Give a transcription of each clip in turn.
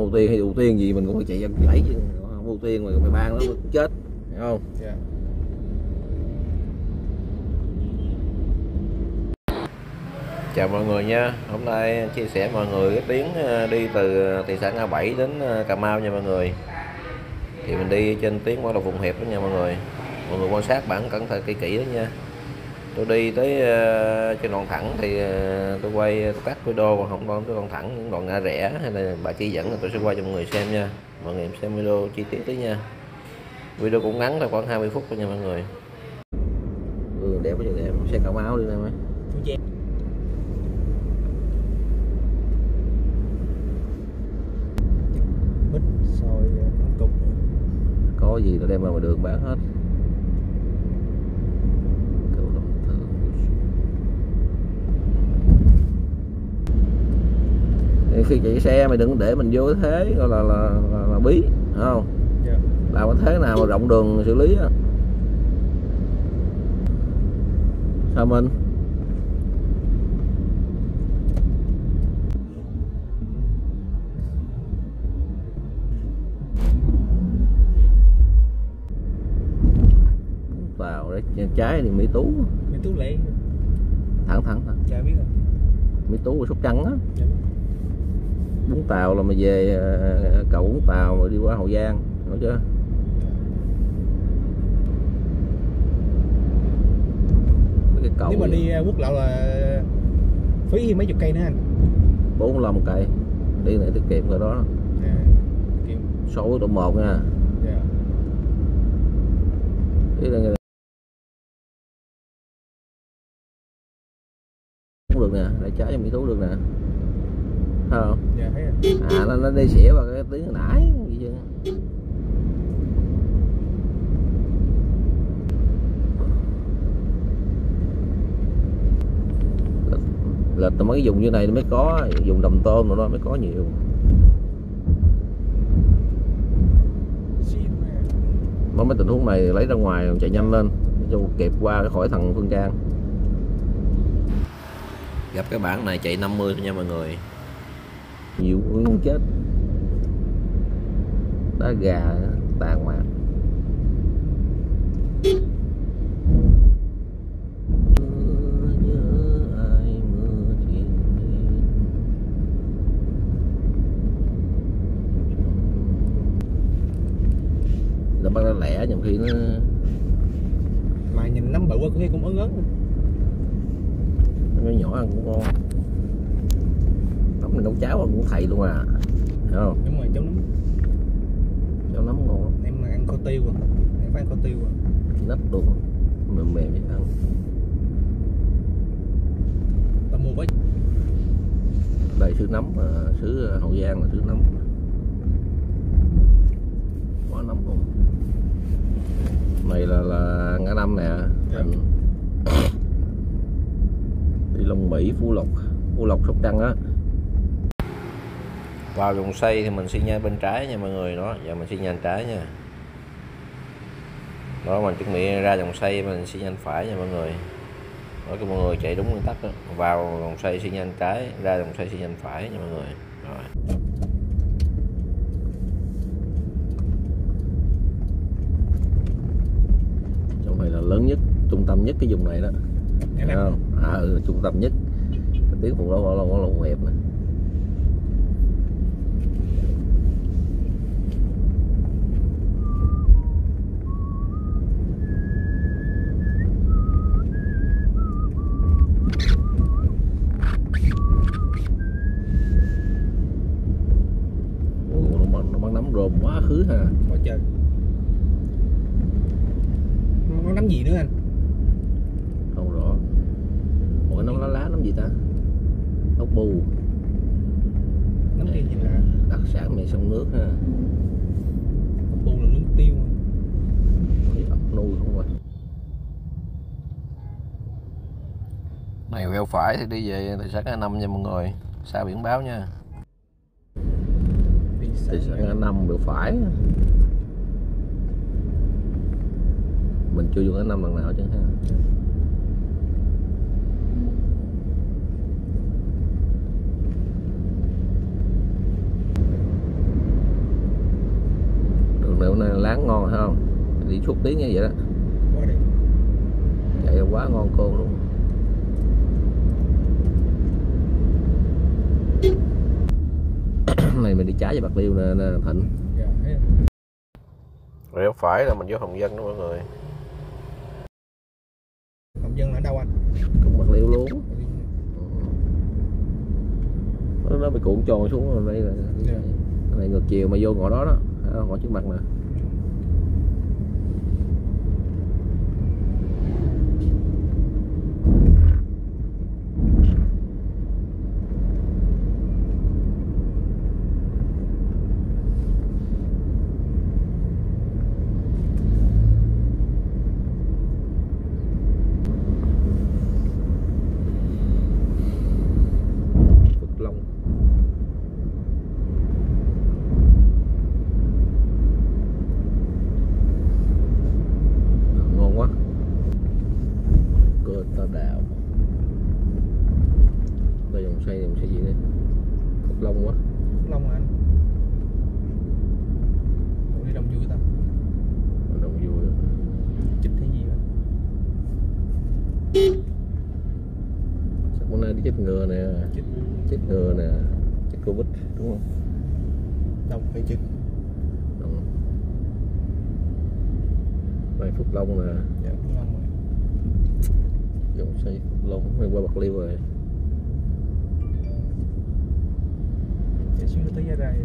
ưu tiên hay ưu tiên gì mình cũng phải chạy gãy chứ, không ưu tiên mà mày ban nó cũng chết, hiểu không? Dạ. Chào mọi người nha, hôm nay chia sẻ mọi người cái tuyến đi từ thị xã Ngã Bảy đến Cà Mau nha mọi người. Thì mình đi trên tuyến Quảng Lộ Phụng Hiệp đó nha mọi người. Mọi người quan sát bản cẩn thận kỹ đó nha. Tôi đi tới trên đoạn thẳng thì tôi quay tôi cắt video, còn không có đoạn thẳng những đoạn ngã rẽ hay là bà chỉ dẫn là tôi sẽ quay cho mọi người xem nha. Mọi người xem video chi tiết tí nha. Video cũng ngắn thôi, khoảng 20 phút thôi nha mọi người. Đẹp quá trời đẹp, xe Cà Mau đi nè mấy. Bít soi cục Có gì nó đem ra ngoài đường bán hết. Khi chạy xe mày đừng để mình vô cái thế gọi là bí, phải không? dạ. Làm cái thế nào mà rộng đường xử lý á. Sao mình vào đấy trái thì Mỹ Tú lệ thẳng dạ biết rồi. Mỹ Tú Sóc Trăng á. Dạ. Vũng Tàu là mà về cầu Vũng Tàu rồi đi qua Hậu Giang, hiểu chưa? Cái cầu Nếu mà đi quốc lộ là phí mấy chục cây nữa anh. 45 cây đi này tiết kiệm rồi đó. À, kiệm. So với độ 1 nha. Dạ. Đi là cũng được nè, để trái cho Mỹ Tú được nè. Thấy không? Dạ thấy rồi. Nó đi xỉa vào cái tiếng hồi nãy gì chứ. Lịch mấy cái vùng như này mới có, dùng Đầm Tôm rồi đó mới có nhiều. Mấy tình huống này lấy ra ngoài chạy nhanh lên cho kịp qua khỏi thằng Phương Trang. Gặp cái bản này chạy 50 thôi nha mọi người. Nhiều muốn chết. Đá gà tàn mạc. Nó bắt nó lẻ nhiều khi nó mà nhìn nấm bự quá có khi cũng ớn nó nhỏ ăn cũng ngon. Nấm này nấu cháo cũng thầy luôn à, hiểu không? Đúng rồi, Cháo nấm ngon lắm. em ăn kho tiêu rồi, em phải ăn kho tiêu rồi. Nách luôn, mềm mềm vậy ăn. Ta mua với Đây xứ nấm, xứ Hậu Giang là xứ nấm. Quá nấm luôn. Này là ngã năm nè. Dạ. Đi Long Mỹ, Phú Lộc Sóc Trăng á. Vào vùng xây thì mình xi nhan bên trái nha mọi người đó, giờ mình xi nhan trái nha. Đó mình chuẩn bị ra dòng xây mình xi nhan phải nha mọi người. Đó cho mọi người chạy đúng nguyên tắc đó. Vào dòng xây xi nhan trái, ra dòng xây xi nhan phải nha mọi người. Rồi. Trong này là lớn nhất, trung tâm nhất cái vùng này đó. Thấy không? Trung tâm nhất. Cái tiếng Phụng Lộc Hiệp nè. Nó bắn nắm rôm quá khứ ha. quá trời. Nó nấm gì nữa anh? Không rõ. Ủa nấm lá nấm gì ta? Ốc bu. Nấm kia gì là đặc sản miền sông nước ha. bu là nấm tiêu. Ốc nuôi không rồi. Này quẹo phải thì đi về thị xã Ngã Năm nha mọi người, xa biển báo nha. Thị xã Ngã Năm quẹo phải. Mình chưa vô Ngã Năm lần nào chứ ha. láng ngon thấy không, đi suốt tiếng như vậy đó, Quá đẹp. chạy quá ngon cô luôn. Này mình đi trái về Bạc Liêu nè Thịnh. Dạ, thấy rồi. Rẽ phải là mình vô Hồng Dân đó mọi người. Hồng Dân là ở đâu anh? Cũng Bạc Liêu luôn. Nó bị cuộn tròn xuống rồi đây là này ngược chiều mà vô ngõ đó đó, ngõ trước mặt nè. Dòng xe gì đây? Phước Long quá. Phước Long hả anh? Ủa đi đông vui ta? Đông vui. Chích hay gì vậy? Chắc bữa nay đi chích ngừa nè. Chích ngừa nè. Chích Covid đúng không? Đông phải chích. Đông. Đây Phước Long nè. Dạ Phước Long rồi. Dòng xe Phước Long hay qua Bạc Liêu rồi. Chạy xuống tới Giá Rai.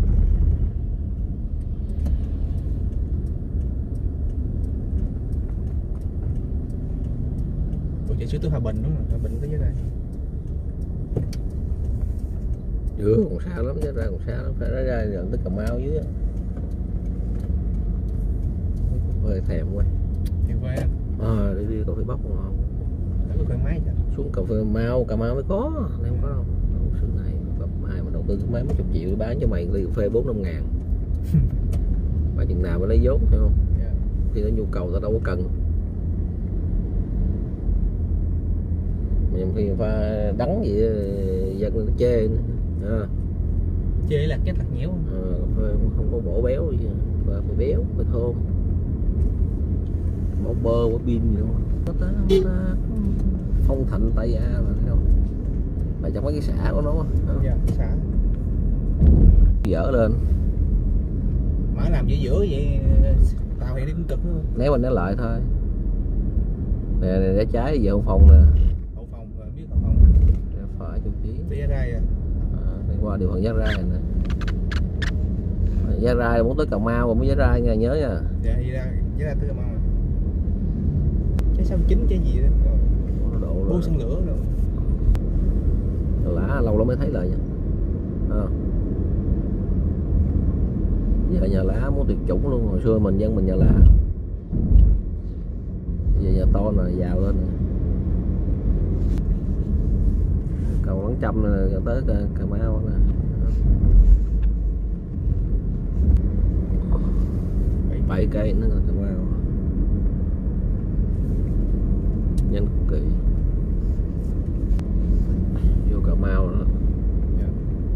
Ủa chạy xuống tới Hòa Bình đúng không? Hòa Bình tới Giá Rai. Còn xa lắm, Giá Rai còn xa lắm, phải ra gần tới Cà Mau dưới. Hơi thèm quá. Thèm quá anh. Đi cà phê bắp không? Đã có khởi máy chưa? Xuống cà phê Cà Mau mới có, đây không có đâu. Sự này ai mà đầu tư cái máy mấy chục triệu bán cho mày ly cà phê 4-5 ngàn. Mà chừng nào mới lấy vốn phải không? Yeah. Khi có nhu cầu ta đâu có cần. Mà khi pha đắng vậy dân nó chê nữa. Chê là kết lạc nhẽo. Cà phê không có bổ béo gì, phải béo, phải thơm. Bỏ bơ, bỏ pin gì đâu. Phong Thạnh Tây A mà thấy không? Mà trong mấy cái xã của nó. Dạ, xã. Dở lên. Mà làm giữa vậy tàu thì đi cũng cực luôn. Nếu mình nó lại thôi. Nè để trái về Hậu Phòng nè. Hậu Phòng rồi biết Hậu Phòng. Để phải chung chí. Tới Giá Rai rồi. Đi qua điều phận Giá Rai nè. Giá Rai muốn tới Cà Mau rồi mới Giá Rai nha, nhớ nha. Dạ đi ra Giá Rai tới Cà Mau. Trái 69 trái gì đó. Bô xăng lửa rồi. Lá lâu lắm mới thấy lại nha. Giờ nhà lá muốn tuyệt chủng luôn, hồi xưa mình dân mình nhà lá. Giờ nhà to nè, giàu lên nè. Cầu Láng Trăm nè, tới Cà Mau nè. 7 cây nữa Cà Mau. Nhanh cực kỳ. Vô Cà Mau đó. Yeah.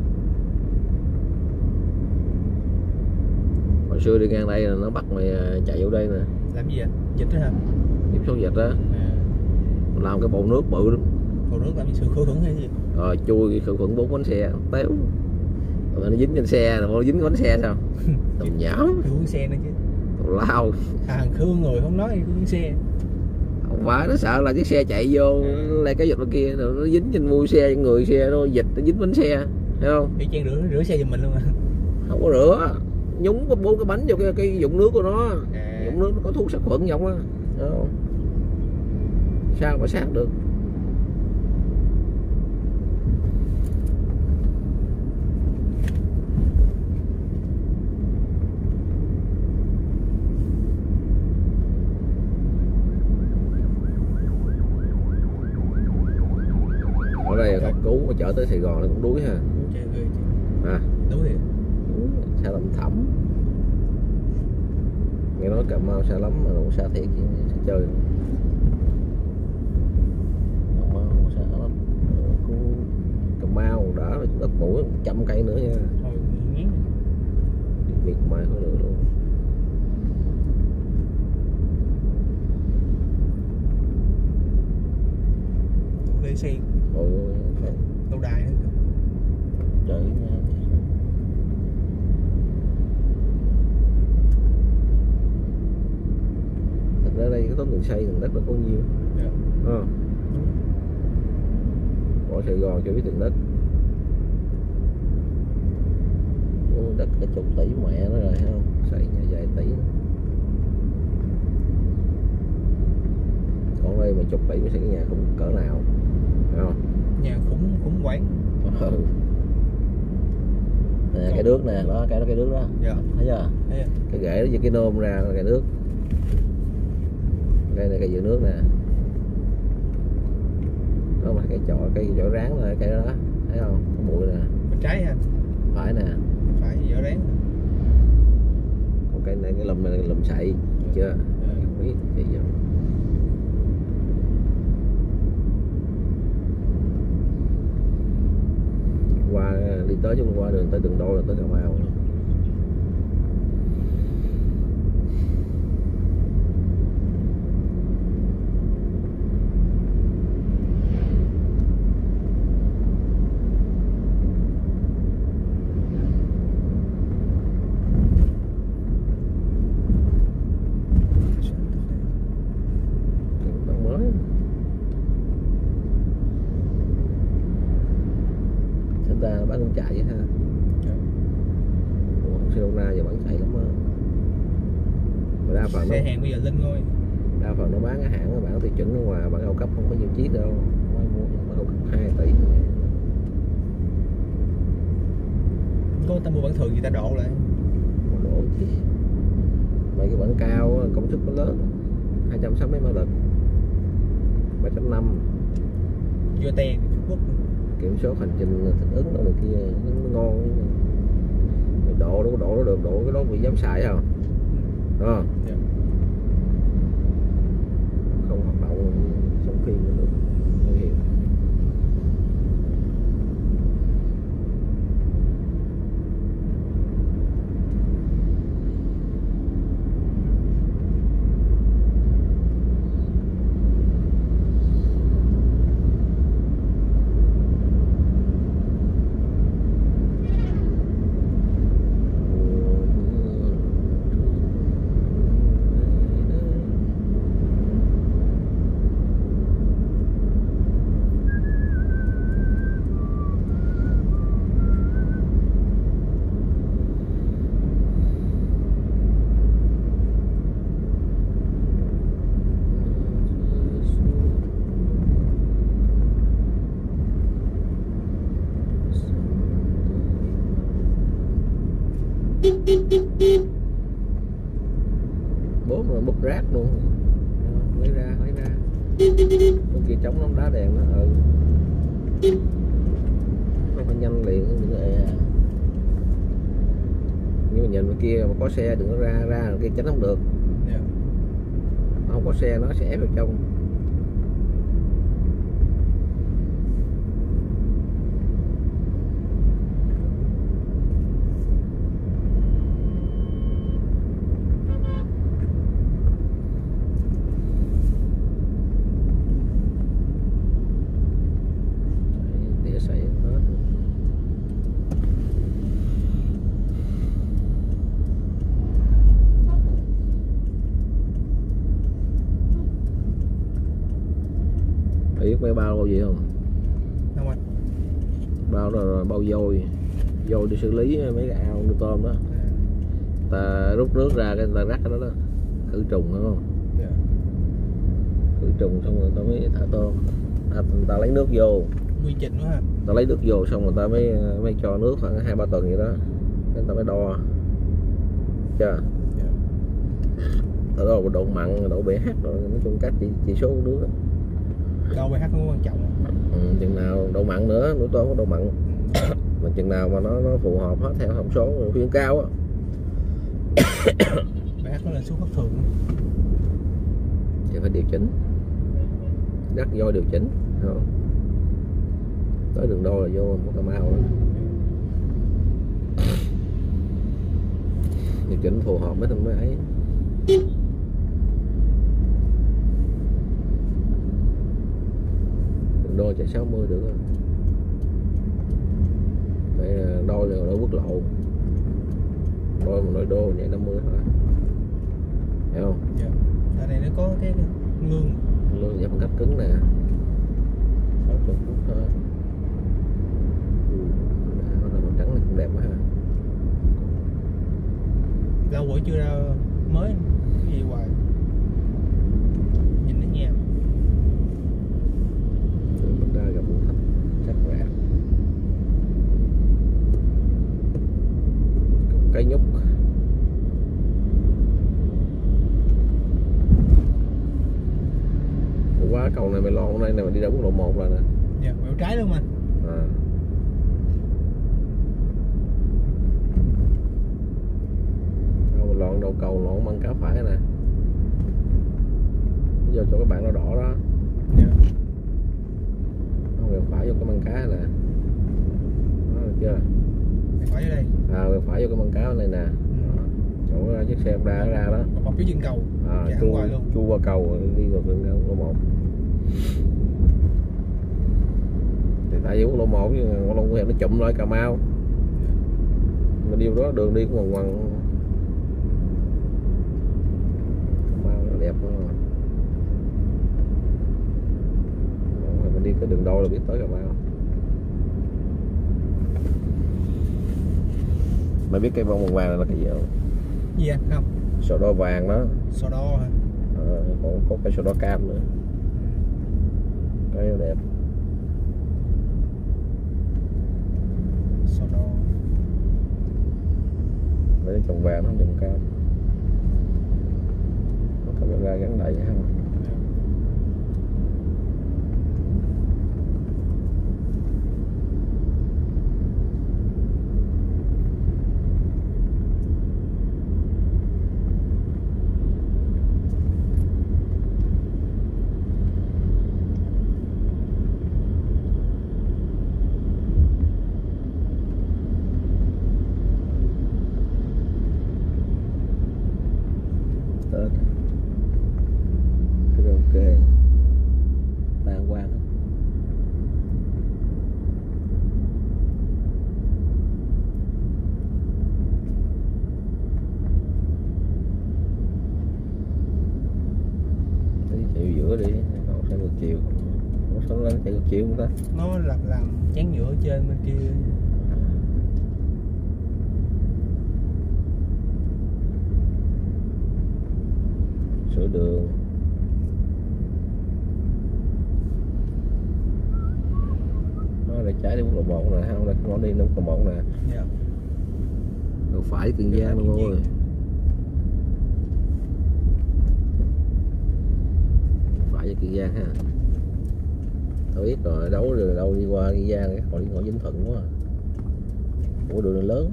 Hồi xưa đi ngang đây là nó bắt mày chạy vô đây nè. Làm gì vậy? Dịch đó hả? Tiếp số dịch đó. Làm cái bộ nước bự lắm. Bộ nước làm gì sự khử khuẩn hay gì? Rồi chui khử khuẩn 4 bánh xe téo. Rồi nó dính trên xe, nó dính bánh xe sao? Tầm nhảm. Khử khuẩn xe nữa chứ. Tào lao. Hàng khương người không nói khử khuẩn xe. Không phải, nó sợ là chiếc xe chạy vô lại cái dịch bên kia rồi nó dính trên mui xe, người xe nó dịch nó dính bánh xe, thấy không? Đi chen rửa xe giùm mình luôn à? Không có rửa, nhúng có 4 cái bánh vô cái dụng nước của nó. Dụng nước nó có thuốc sát khuẩn trong á, thấy không? Sao mà sát được? Ở đây là cứu mà chở tới Sài Gòn nó cũng đuối ha. Đuối thiệt. Xa lắm thẳm. Nghe nói Cà Mau xa lắm mà cũng xa thiệt chứ sẽ chơi. Cà Mau xa lắm. Cà Mau đã đất mũi 100 cây nữa nha. Thôi Miệt mài có được luôn. độ lâu đài nữa. trời nha. Thật ra đây cái tốn tiền xây tiền đất nó có nhiêu bỏ Sài Gòn cho biết tiền đất. Đất cả chục tỷ mẹ nó rồi, thấy không? Xây nhà vài tỷ. Còn đây mà chục tỷ mới xây cái nhà cũng cỡ nào, thấy không? Nhà khủng quán. Nè cái nước nè, đó cái nước đó. Dạ. Thấy chưa? Thấy. Cái rễ với cái nôm ra là cái nước. Cây này cây dừa nước nè. Đó mà cây chổi ráng là cây đó, thấy không? Cái bụi nè. Bên trái ha. Phải nè. Phải vỏ ráng. Còn cây này cái lùm này lùm sậy, chưa? Không biết gì vậy. Qua đi tới chung qua đường tới Đường Đôi là tới Cà Mau. Bán con chạy vậy ha. Barcelona giờ bán chạy lắm á. Đa phần xe hàng bây giờ lên ngôi. Đa phần nó bán cái hãng bản tiêu chuẩn ở ngoài, bản cao cấp không có nhiều chiếc đâu. Mới mua bản cao cấp 2 tỷ. Có người ta mua bản thường người ta độ lại. Độ chứ. Mấy cái bản cao công suất nó lớn, 260 mã lực, 3.5. Vô tè Trung Quốc. Kiểm soát hành trình thích ứng đó này kia nó ngon. Độ nó được, độ cái đó bị giám xài không? Đó. Dạ. Không hoạt động xong phim nữa được. Nguy hiểm. Bố mà bốc rác luôn, lấy ra bên kia trống nóng đá đèn đó. Nó phải nhanh liền nhưng mà nhìn bên kia mà có xe đừng có ra kia tránh không được. Yeah. Không có xe nó sẽ ép vào trong. Biết mấy bao gì không? Không anh. Bao đó là bao vôi đi xử lý mấy cái ao nuôi tôm đó. Ta rút nước ra cái ta rắc cái đó khử trùng phải không? Yeah. Khử trùng xong rồi ta mới thả tôm. Ta lấy nước vô. Quy trình quá ha. Ta lấy nước vô xong rồi ta mới cho nước khoảng 2-3 tuần vậy đó. Cái ta mới đo. Chưa? Yeah. Ta đo độ mặn, độ pH rồi nói chung cách chỉ số nước đó. Độ pH cũng quan trọng. Chừng nào độ mặn nữa, nuôi tôm có độ mặn. Mà chừng nào mà nó phù hợp hết theo thông số khuyến cáo á. pH nó lên xuống bất thường. Thì phải điều chỉnh. Rắc vôi điều chỉnh, không? Tới Đường Đôi là vô một Cà Mau đó. Điều chỉnh phù hợp với thằng mới ấy. Đường Đôi đô chạy 60 được rồi. Tại đôi là ở quốc lộ, đôi mà nội đô chạy 50 thôi, hiểu không? Dạ. Ở đây nó có cái lương Giảm cách cứng nè, 60 phút thôi. Nó màu trắng này cũng đẹp quá ha. lâu rồi chưa ra mới cái gì hoài, nhìn nó nhàm. Mình ra gặp một thạch chắc rạp, cây nhúc. Quá cầu này mày lon hôm nay này mà đi ra quốc lộ 1 rồi nè. Dạ, quẹo trái luôn anh. À. Đâu lon đầu cầu lon măng cá phải nè. Bây giờ cho các bạn nó đỏ đó. Dạ. Nó quẹo phải vô cái măng cá nè. Đó được chưa? Quẹo phải ở đây. À, quẹo phải vô cái măng cá này nè. Chỗ chiếc xe ra đó. Bọc phía chân cầu. À, chu qua cầu đi vào đường quốc lộ 1. Thì tại vì quốc lộ 1 với quốc lộ 1 nó chụm lại Cà Mau. Mình đi đó đường đi cũng ngoằn ngoằn. Cà Mau nó đẹp quá. Mình đi cái đường đôi là biết tới Cà Mau. Mày biết cây bông vàng vàng là cái gì không? Gì anh? Không. Sò đo vàng đó. Sò đo hả? Còn có cây sò đo cam nữa. Cây nó đẹp. Sò đo. Để trồng vàng nó không trồng cam. Có camera gắn đầy ha. Karaoke tàn quang lắm. Đi chạy giữa đi, còn sẽ ngược chiều. Ủa sao nó chạy ngược chiều không ta? Nó làm chán giữa trên bên kia. Sửa đường. Nó lại trái đi quốc lộ 1 nè, không đây nó đi quốc lộ 1 nè. Dạ. Đâu phải Tiền Giang luôn ơi. Phải với Tiền Giang ha. Tôi biết rồi, đấu rồi đâu đi qua Tiền Giang, còn đi ngõ Vĩnh Thuận quá. Ủa đường lớn.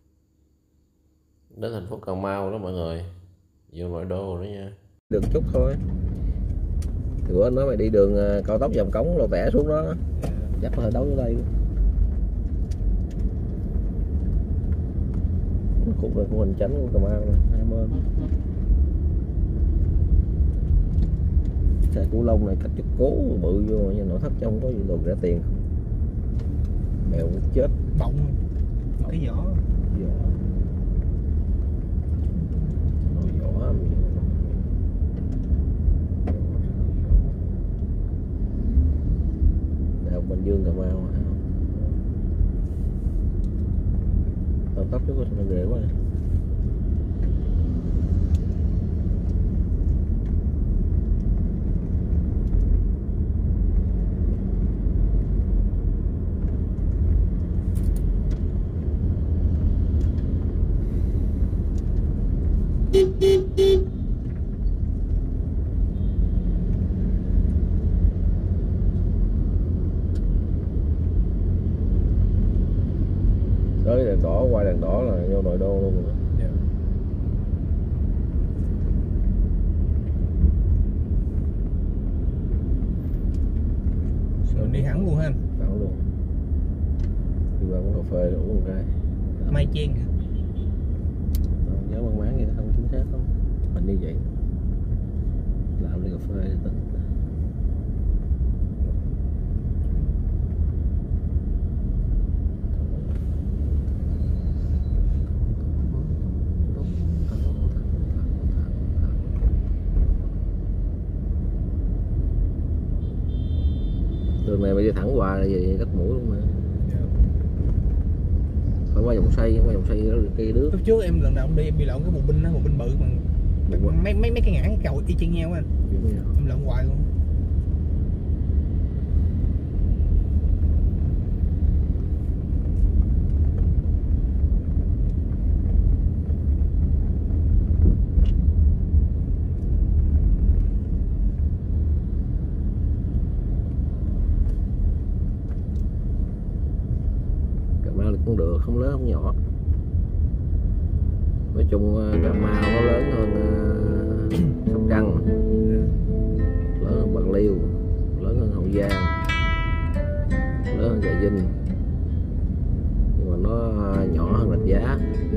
Đến thành phố Cà Mau đó mọi người. Vô nội đô nữa nha. Đường chút thôi. Thì bữa anh nói mày đi đường cao tốc Vàm Cống Lò Tẻ xuống đó. Chắc có thể đấu ở đây. Khúc này của Hoành Chánh của Cà Mau nè, hai bên. Xe Cửu Long này cách chút cố bự vô nhưng nội thất trong có gì đồ rẻ tiền không? Mèo chết. Bọng cái vỏ. Bình Dương Cà Mau hả? Tao tóc chứ có sao ghê quá. Tới đèn đỏ, qua đèn đỏ là vô nội đô luôn rồi. Yeah. Rồi đi hẳn luôn ha anh? Hẳn luôn. Đi vào quán cà phê uống một cái. Mai Chen hả? Nhớ mang máng vậy không chính xác không? đường này mà đi thẳng qua về đất mũi luôn mà. Phải qua vòng xoay cây đứa. Lúc trước em lần nào cũng đi em bị lộn cái bù binh đó, bù binh bự mà mấy cái ngã cái cầu y chang nhau anh. Em lộn hoài luôn. Cũng được, không lớn không nhỏ. Nói chung Cà Mau nó lớn hơn Sóc Trăng, lớn hơn Bạc Liêu, lớn hơn Hậu Giang, lớn hơn Trà Vinh, nhưng mà nó nhỏ hơn Rạch Giá.